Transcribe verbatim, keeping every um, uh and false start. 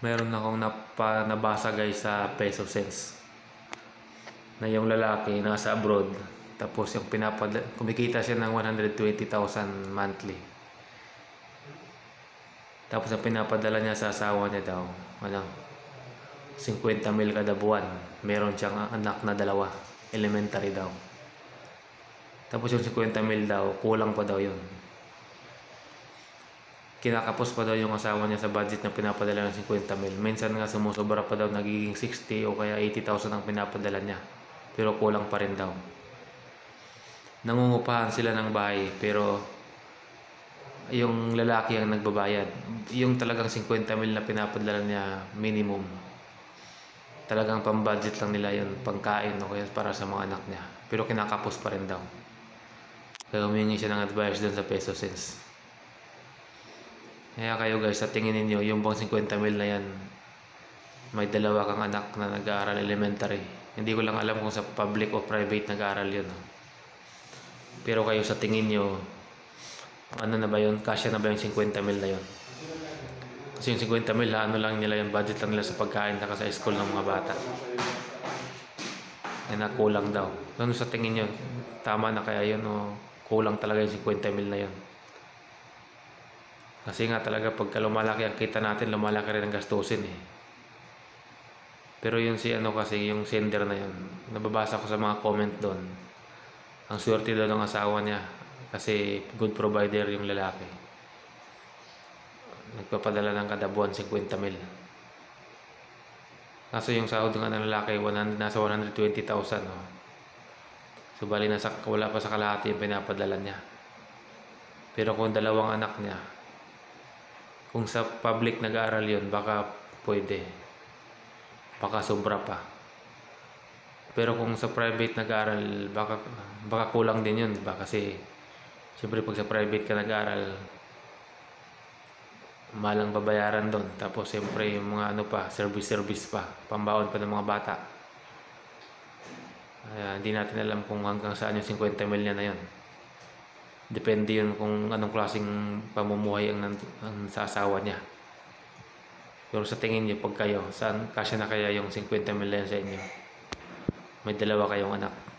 Meron akong napa, nabasa guys sa Peso Sense na yung lalaki nasa abroad, tapos yung pinapadala, kumikita siya ng one hundred twenty thousand monthly, tapos ang pinapadala niya sa asawa niya daw ano, fifty mil kada buwan. Meron siyang anak na dalawa, elementary daw. Tapos yung fifty mil daw, kulang pa daw yun. Kinakapos pa daw yung asawa niya sa budget na pinapadala ng fifty mil. Minsan nga sumusobra pa daw, nagiging sixty o kaya eighty thousand ang pinapadala niya. Pero kulang pa rin daw. Nangungupahan sila ng bahay, pero yung lalaki ang nagbabayad. Yung talagang fifty mil na pinapadala niya minimum, talagang pang-budget lang nila yun, pangkain o kaya para sa mga anak niya. Pero kinakapos pa rin daw. Kaya humingi siya ng advice doon sa Peso Sense. Kaya kayo guys, sa tingin ninyo, yung bang fifty mil na yan, may dalawa kang anak na nag-aaral elementary. Hindi ko lang alam kung sa public o private nag-aaral yun. Pero kayo sa tingin nyo, ano na ba yun? Kasya na ba yung fifty mil na yun? Kasi yung fifty mil, ano lang nila yung budget lang nila sa pagkain at sa school ng mga bata. Yan na kulang daw. Ano sa tingin nyo? Tama na kaya yun o kulang talaga yung fifty mil na yun? Kasi nga talaga pagka lumalaki ang kita natin, lumalaki rin ang gastusin eh. Pero yun si ano kasi, yung sender na yun, nababasa ko sa mga comment doon, ang swerte daw ng asawa niya kasi good provider yung lalaki. Nagpapadala ng kada buwan fifty mil. Kaso yung sahod ng lalaki one hundred, nasa one hundred twenty thousand. Oh. So bali nasa, wala pa sa kalahati yung pinapadala niya. Pero kung dalawang anak niya, kung sa public nag-aaral yun, baka pwede, baka sobra pa. Pero kung sa private nag-aaral, baka, baka kulang din yun, diba? Kasi siyempre pag sa private ka nag-aaral, malang babayaran doon. Tapos siyempre yung mga ano pa, service-service pa, pambaon pa ng mga bata. Kaya hindi natin alam kung hanggang saan yung fifty mil niya na yun. Depende yun kung anong klaseng pamumuhay ang, ang sa asawa niya. Pero sa tingin niyo, pag kayo, saan kasya na kaya yung fifty mil na sa inyo? May dalawa kayong anak.